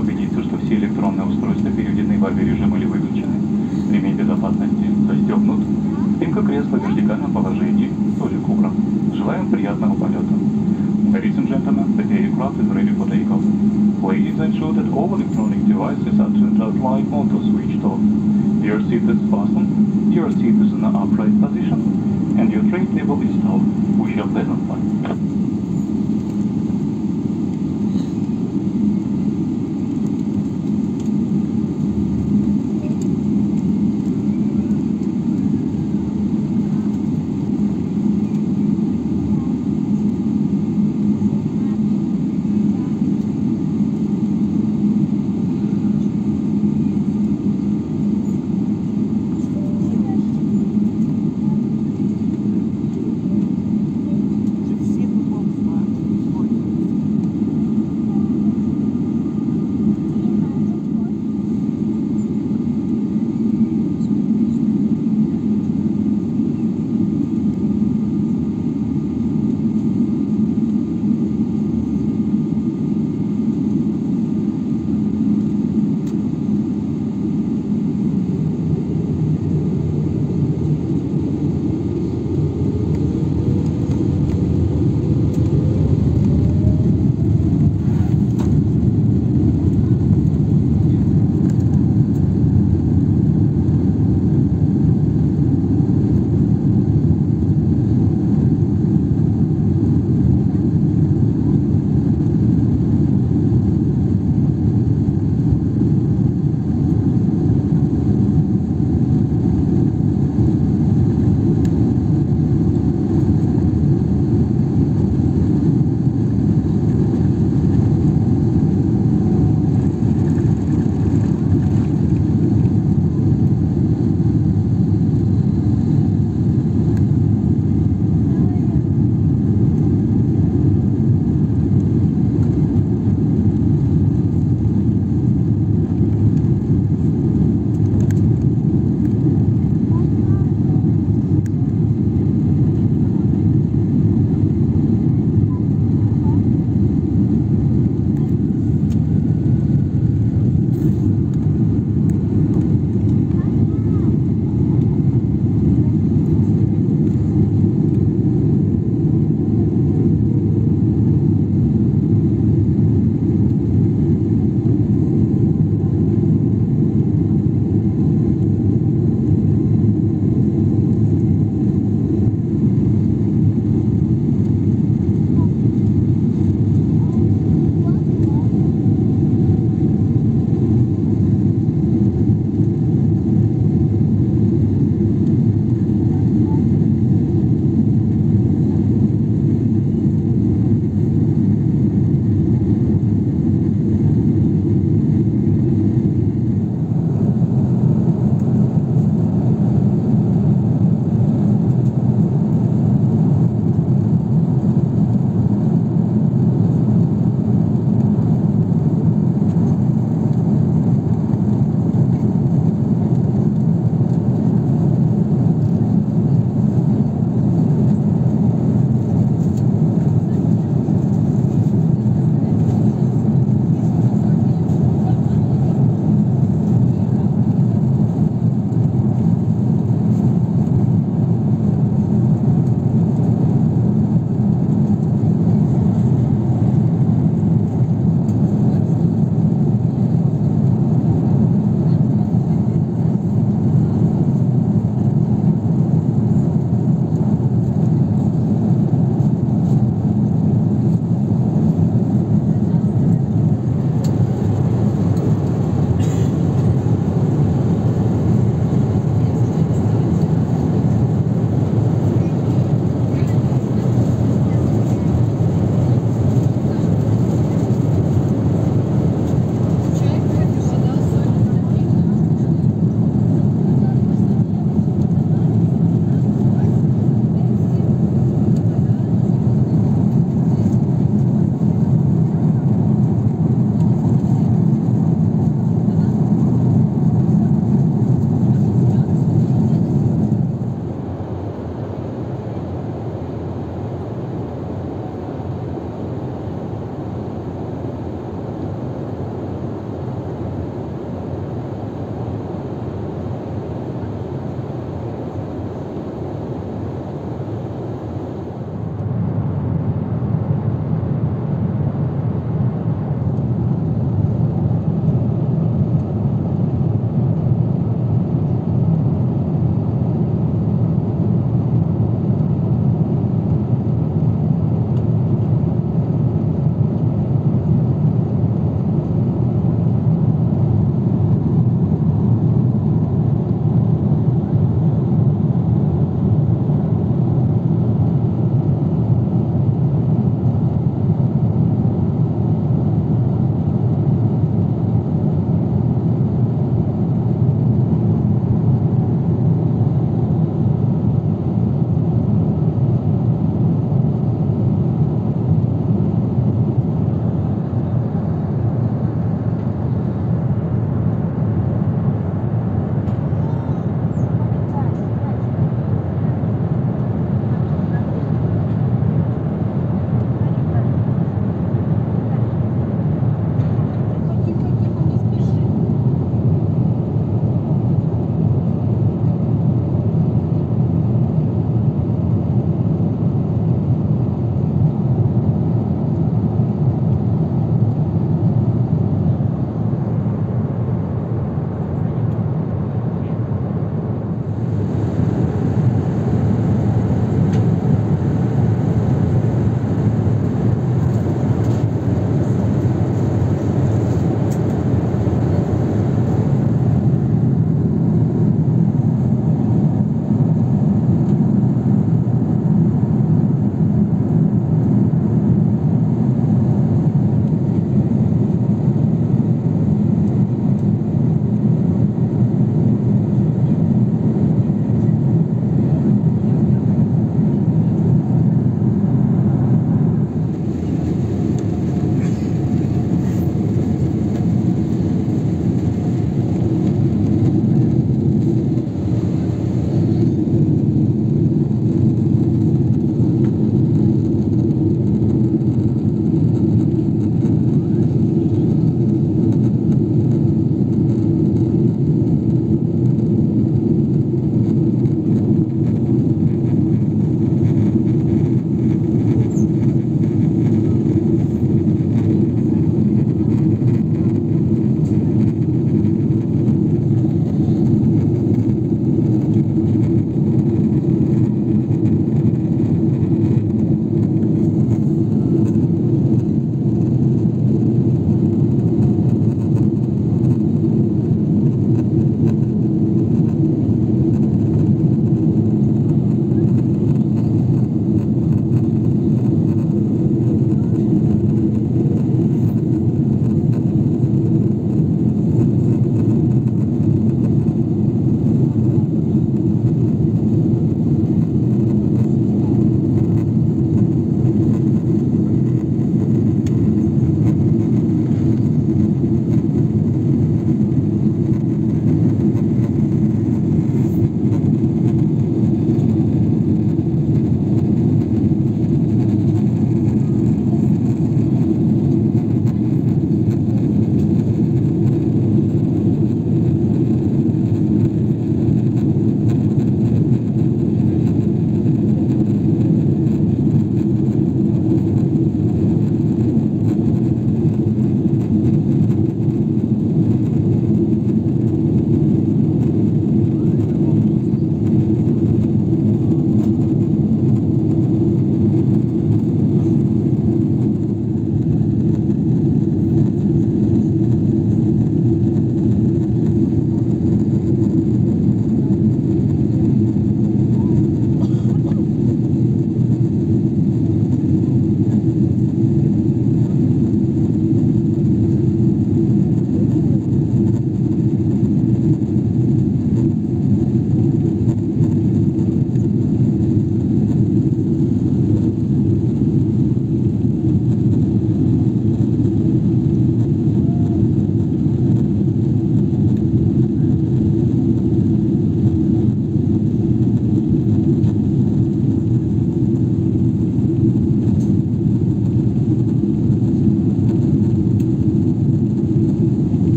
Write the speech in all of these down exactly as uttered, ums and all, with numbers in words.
убедиться, что все электронные устройства переведены в авиарежим или выключены. Ремень безопасности застегнут. Спинка кресла в вертикальном положении, столик убран. Желаем приятного полета. Ladies and gentlemen, the aircraft is ready for takeoff. Please ensure that all electronic devices are turned out like mode switched off. Your seat is fastened, your seat is in an upright position, and your tray table is installed. Wish you a pleasant flight. Все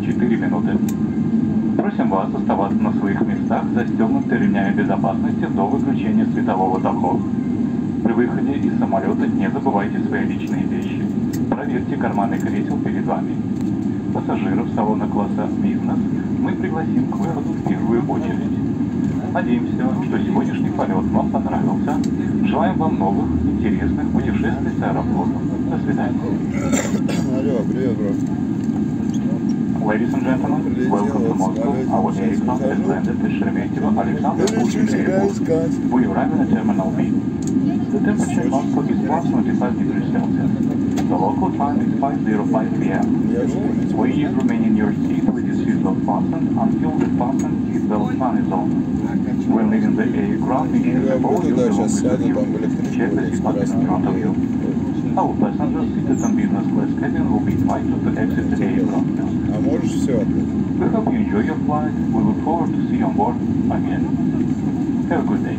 четыре минуты. Просим вас оставаться на своих местах, застегнутыми ремнями безопасности до выключения светового дохода. При выходе из самолета не забывайте свои личные вещи. Проверьте карманы кресел перед вами. Пассажиров салона класса «Бизнес» мы пригласим к выходу в первую очередь. Надеемся, что сегодняшний полет вам понравился. Желаем вам новых, интересных путешествий с аэрофлотом. До свидания. Алло, привет, бро. Ladies and gentlemen, welcome to Moscow. Our aircraft has landed at Sheremetyevo Alexander Pushkin Airport. We arrive at Terminal B. The temperature in Moscow is plus twenty-five degrees Celsius. The local time is five oh five p m Please remain in your seat with your seatbelt fastened until the fastened seatbelt sign is on. When leaving the aircraft, make sure that all your belongings with you. Check the seat buttons in front of you. All passengers seated in business class cabin will be invited to exit the aircraft. А можешь все отдать? We hope you enjoy your flight. We look forward to see you on board again. Have a good day.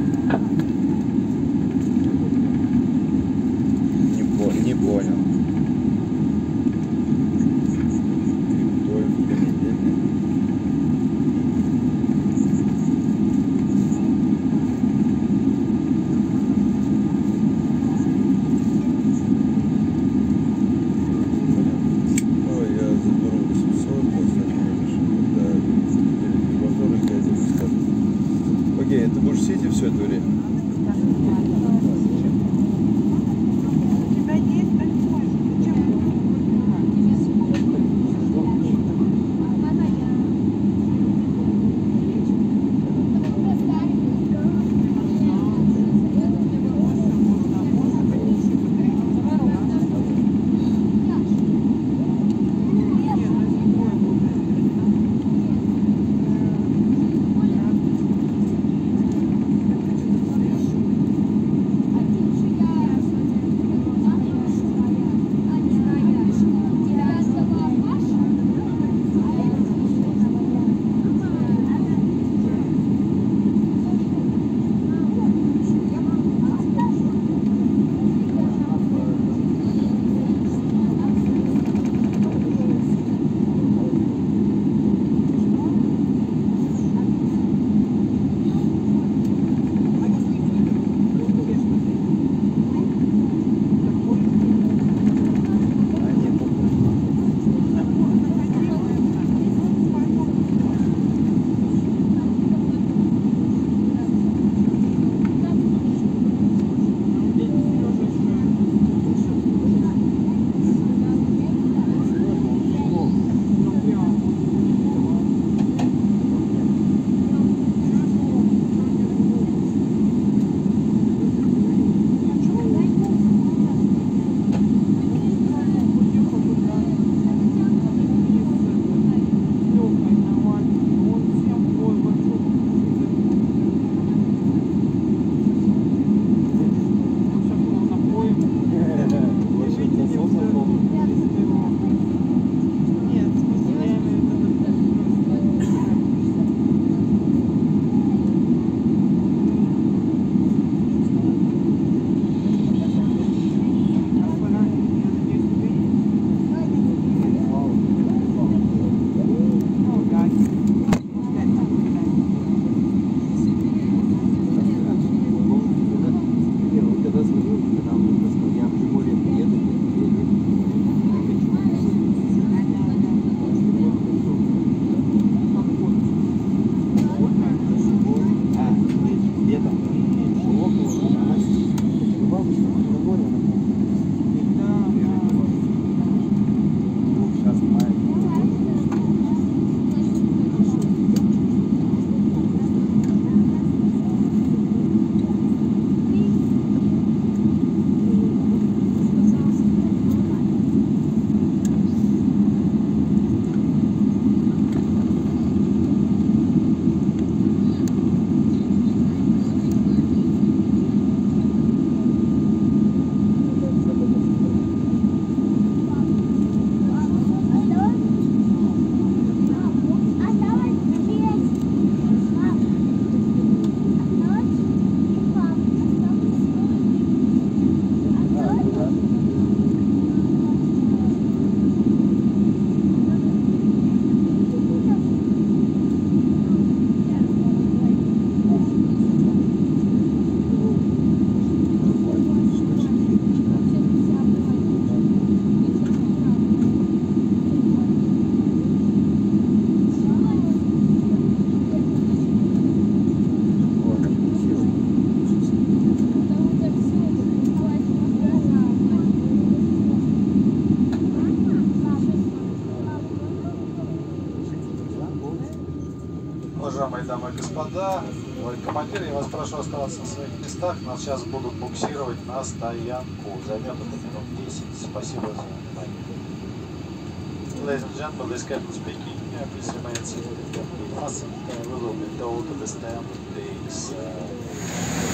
Не, по не понял. Криптовый в понедельник. Ой, я заберу восемьсот, во вторник я иду в статус. Окей, ты будешь сидеть все это время? Уважаемые дамы и господа, мой командир, я вас прошу оставаться на своих местах. Нас сейчас будут буксировать на стоянку. Займет это минут десять. Спасибо за внимание. Ladies and gentlemen, this captain speaking. Yeah, please remain seated. We will be told to the stand, please. Uh,